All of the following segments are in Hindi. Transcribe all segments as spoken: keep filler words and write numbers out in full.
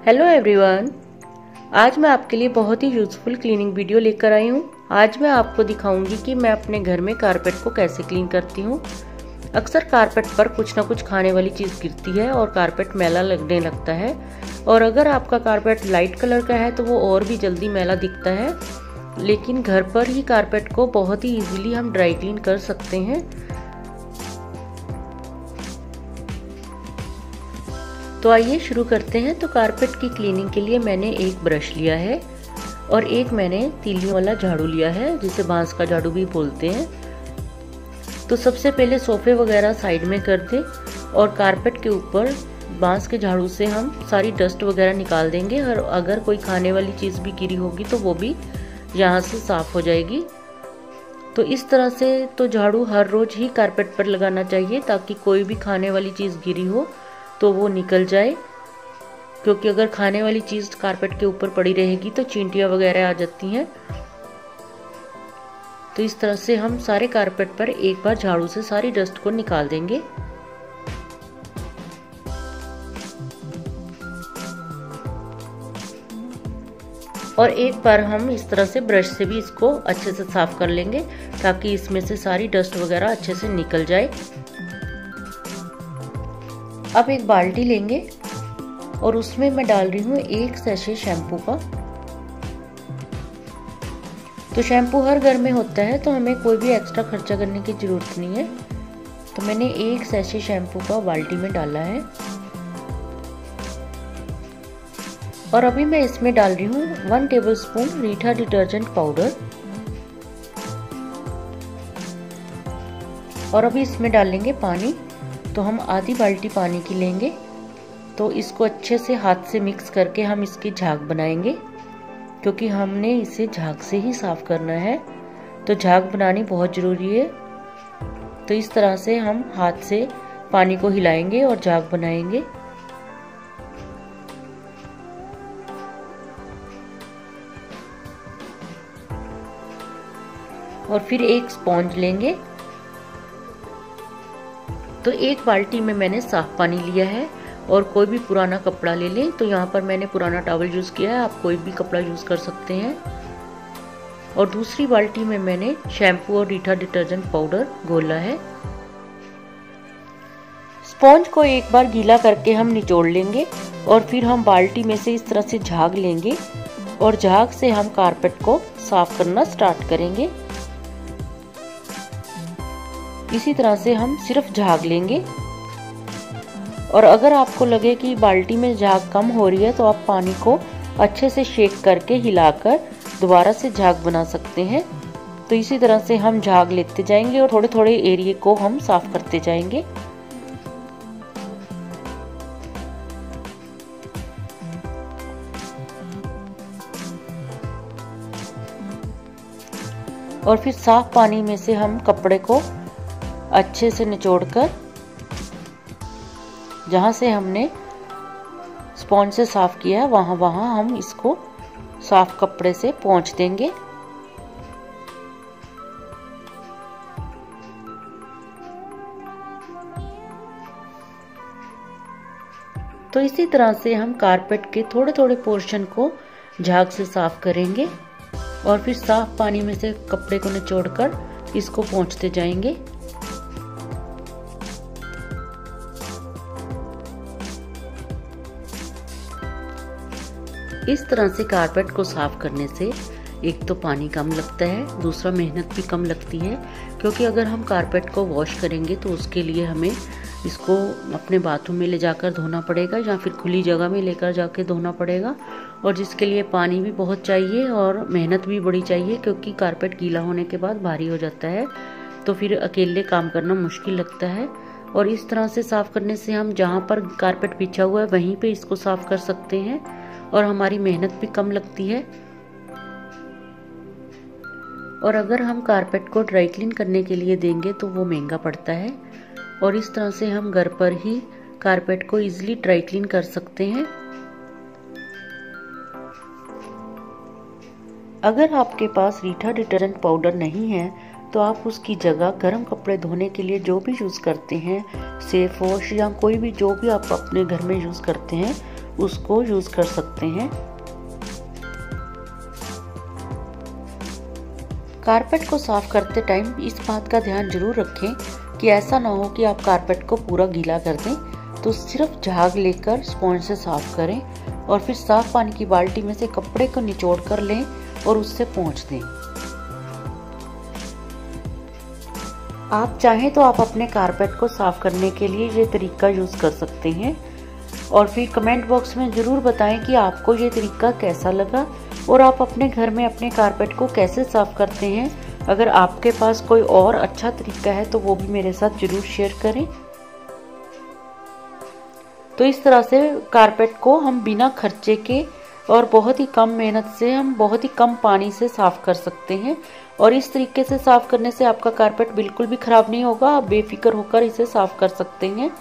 हेलो एवरीवन, आज मैं आपके लिए बहुत ही यूज़फुल क्लीनिंग वीडियो लेकर आई हूँ। आज मैं आपको दिखाऊंगी कि मैं अपने घर में कारपेट को कैसे क्लीन करती हूँ। अक्सर कारपेट पर कुछ ना कुछ खाने वाली चीज़ गिरती है और कारपेट मैला लगने लगता है, और अगर आपका कारपेट लाइट कलर का है तो वो और भी जल्दी मैला दिखता है। लेकिन घर पर ही कारपेट को बहुत ही ईजिली हम ड्राई क्लीन कर सकते हैं। तो आइए शुरू करते हैं। तो कारपेट की क्लीनिंग के लिए मैंने एक ब्रश लिया है और एक मैंने तीलियों वाला झाड़ू लिया है, जिसे बांस का झाड़ू भी बोलते हैं। तो सबसे पहले सोफे वगैरह साइड में कर दें और कारपेट के ऊपर बांस के झाड़ू से हम सारी डस्ट वगैरह निकाल देंगे, और अगर कोई खाने वाली चीज़ भी गिरी होगी तो वो भी यहाँ से साफ हो जाएगी। तो इस तरह से तो झाड़ू हर रोज ही कारपेट पर लगाना चाहिए, ताकि कोई भी खाने वाली चीज़ गिरी हो तो वो निकल जाए, क्योंकि अगर खाने वाली चीज़ कारपेट के ऊपर पड़ी रहेगी तो चींटियाँ वगैरह आ जाती हैं। तो इस तरह से हम सारे कारपेट पर एक बार झाड़ू से सारी डस्ट को निकाल देंगे। और एक बार हम इस तरह से ब्रश से भी इसको अच्छे से साफ कर लेंगे, ताकि इसमें से सारी डस्ट वगैरह अच्छे से निकल जाए। अब एक बाल्टी लेंगे और उसमें मैं डाल रही हूँ एक सैशे शैम्पू का। तो शैम्पू हर घर में होता है, तो हमें कोई भी एक्स्ट्रा खर्चा करने की जरूरत नहीं है। तो मैंने एक सैशे शैम्पू का बाल्टी में डाला है, और अभी मैं इसमें डाल रही हूँ वन टेबलस्पून रीठा डिटर्जेंट पाउडर। और अभी इसमें डाल लेंगे पानी। तो हम आधी बाल्टी पानी की लेंगे। तो इसको अच्छे से हाथ से मिक्स करके हम इसकी झाग बनाएंगे, क्योंकि हमने इसे झाग से ही साफ करना है। तो झाग बनानी बहुत ज़रूरी है। तो इस तरह से हम हाथ से पानी को हिलाएंगे और झाग बनाएंगे। और फिर एक स्पॉन्ज लेंगे। तो एक बाल्टी में मैंने साफ पानी लिया है, और कोई भी पुराना कपड़ा ले लें। तो यहाँ पर मैंने पुराना टॉवल यूज़ किया है, आप कोई भी कपड़ा यूज़ कर सकते हैं। और दूसरी बाल्टी में मैंने शैम्पू और रीठा डिटर्जेंट पाउडर घोला है। स्पॉन्ज को एक बार गीला करके हम निचोड़ लेंगे, और फिर हम बाल्टी में से इस तरह से झाग लेंगे, और झाग से हम कारपेट को साफ करना स्टार्ट करेंगे। इसी तरह से हम सिर्फ झाग लेंगे। और अगर आपको लगे कि बाल्टी में झाग कम हो रही है, तो आप पानी को अच्छे से शेक करके हिलाकर दोबारा से झाग बना सकते हैं। तो इसी तरह से हम झाग लेते जाएंगे और थोड़े थोड़े एरिया को हम साफ करते जाएंगे। और फिर साफ पानी में से हम कपड़े को अच्छे से निचोड़कर, जहाँ से हमने स्पॉन्ज से साफ किया है वहाँ वहाँ हम इसको साफ कपड़े से पोंछ देंगे। तो इसी तरह से हम कारपेट के थोड़े थोड़े पोर्शन को झाग से साफ करेंगे, और फिर साफ पानी में से कपड़े को निचोड़कर इसको पोंछते जाएंगे। इस तरह से कारपेट को साफ करने से एक तो पानी कम लगता है, दूसरा मेहनत भी कम लगती है। क्योंकि अगर हम कारपेट को वॉश करेंगे तो उसके लिए हमें इसको अपने बाथरूम में ले जाकर धोना पड़ेगा, या फिर खुली जगह में लेकर जाके धोना पड़ेगा, और जिसके लिए पानी भी बहुत चाहिए और मेहनत भी बड़ी चाहिए, क्योंकि कारपेट गीला होने के बाद भारी हो जाता है। तो फिर अकेले काम करना मुश्किल लगता है। और इस तरह से साफ करने से हम जहाँ पर कारपेट बिछा हुआ है वहीं पे इसको साफ कर सकते हैं, और हमारी मेहनत भी कम लगती है। और अगर हम कारपेट को ड्राई क्लीन करने के लिए देंगे तो वो महंगा पड़ता है, और इस तरह से हम घर पर ही कारपेट को इजीली ड्राई क्लीन कर सकते हैं। अगर आपके पास रीठा डिटर्जेंट पाउडर नहीं है तो आप उसकी जगह गर्म कपड़े धोने के लिए जो भी यूज़ करते हैं, सेफ वॉश या कोई भी जो भी आप अपने घर में यूज़ करते हैं, उसको यूज कर सकते हैं। कारपेट को साफ करते टाइम इस बात का ध्यान जरूर रखें कि ऐसा ना हो कि आप कारपेट को पूरा गीला कर दें, तो सिर्फ झाग लेकर स्पॉन्ज से साफ करें और फिर साफ पानी की बाल्टी में से कपड़े को निचोड़ कर लें और उससे पोंछ दें। आप चाहें तो आप अपने कारपेट को साफ करने के लिए ये तरीका यूज कर सकते हैं और फिर कमेंट बॉक्स में जरूर बताएं कि आपको ये तरीका कैसा लगा और आप अपने घर में अपने कारपेट को कैसे साफ करते हैं। अगर आपके पास कोई और अच्छा तरीका है तो वो भी मेरे साथ जरूर शेयर करें। तो इस तरह से कारपेट को हम बिना खर्चे के और बहुत ही कम मेहनत से हम बहुत ही कम पानी से साफ कर सकते हैं और इस तरीके से साफ करने से आपका कारपेट बिल्कुल भी खराब नहीं होगा। आप बेफिक्र होकर इसे साफ कर सकते हैं।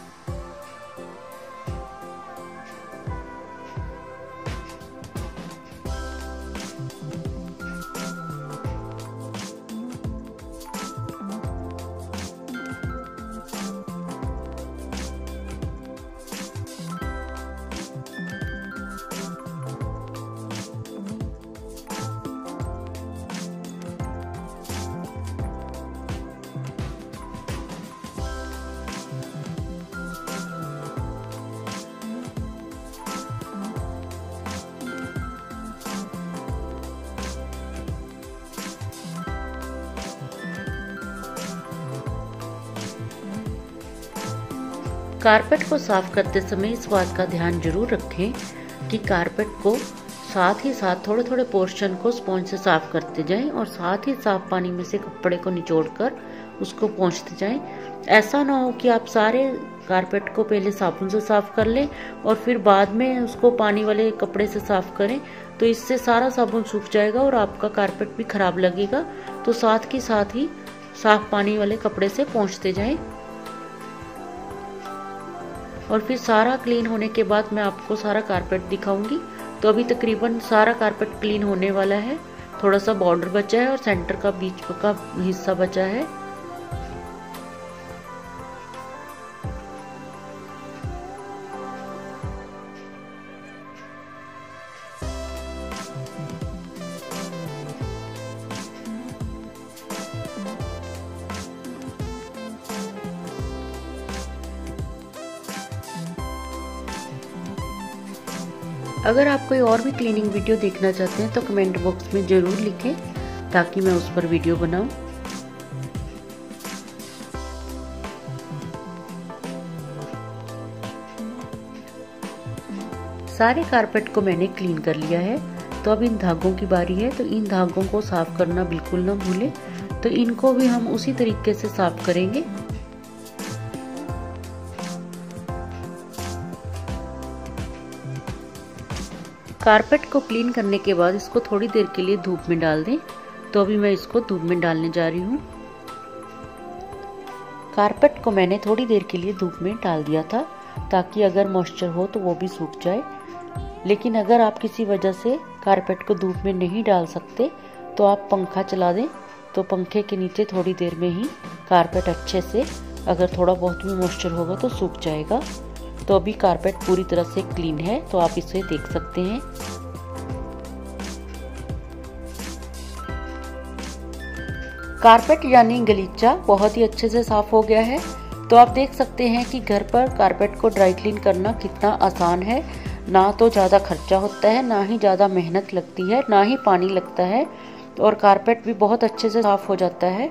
कारपेट को साफ करते समय इस बात का ध्यान जरूर रखें कि कारपेट को साथ ही साथ थोड़े थोड़े पोर्शन को स्पॉन्ज से साफ करते जाएं और साथ ही साफ पानी में से कपड़े को निचोड़कर उसको पोंछते जाएं। ऐसा ना हो कि आप सारे कारपेट को पहले साबुन से साफ कर लें और फिर बाद में उसको पानी वाले कपड़े से साफ करें, तो इससे सारा साबुन सूख जाएगा और आपका कारपेट भी खराब लगेगा। तो साथ के साथ ही साफ पानी वाले कपड़े से पोंछते जाएं और फिर सारा क्लीन होने के बाद मैं आपको सारा कारपेट दिखाऊंगी। तो अभी तकरीबन सारा कारपेट क्लीन होने वाला है, थोड़ा सा बॉर्डर बचा है और सेंटर का बीच का हिस्सा बचा है। अगर आप कोई और भी क्लीनिंग वीडियो देखना चाहते हैं तो कमेंट बॉक्स में ज़रूर लिखें ताकि मैं उस पर वीडियो बनाऊं। सारे कारपेट को मैंने क्लीन कर लिया है। तो अब इन धागों की बारी है। तो इन धागों को साफ करना बिल्कुल ना भूलें। तो इनको भी हम उसी तरीके से साफ करेंगे। कारपेट को क्लीन करने के बाद इसको थोड़ी देर के लिए धूप में डाल दें। तो अभी मैं इसको धूप में डालने जा रही हूँ। कारपेट को मैंने थोड़ी देर के लिए धूप में डाल दिया था ताकि अगर मॉइस्चर हो तो वो भी सूख जाए। लेकिन अगर आप किसी वजह से कारपेट को धूप में नहीं डाल सकते तो आप पंखा चला दें। तो पंखे के नीचे थोड़ी देर में ही कारपेट अच्छे से, अगर थोड़ा बहुत भी मॉइस्चर होगा तो सूख जाएगा। तो अभी कारपेट पूरी तरह से क्लीन है, तो आप इसे देख सकते हैं। कारपेट यानी गलीचा बहुत ही अच्छे से साफ हो गया है। तो आप देख सकते हैं कि घर पर कारपेट को ड्राई क्लीन करना कितना आसान है। ना तो ज़्यादा खर्चा होता है, ना ही ज़्यादा मेहनत लगती है, ना ही पानी लगता है और कारपेट भी बहुत अच्छे से साफ हो जाता है।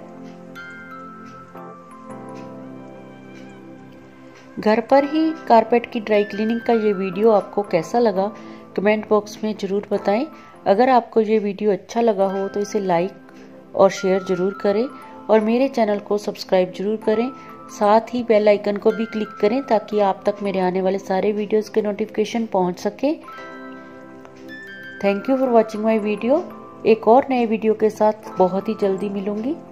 घर पर ही कारपेट की ड्राई क्लीनिंग का ये वीडियो आपको कैसा लगा कमेंट बॉक्स में ज़रूर बताएं। अगर आपको ये वीडियो अच्छा लगा हो तो इसे लाइक और शेयर ज़रूर करें और मेरे चैनल को सब्सक्राइब जरूर करें। साथ ही बेल आइकन को भी क्लिक करें ताकि आप तक मेरे आने वाले सारे वीडियोस के नोटिफिकेशन पहुंच सके। Thank you for watching my video. एक और नए वीडियो के साथ बहुत ही जल्दी मिलूंगी।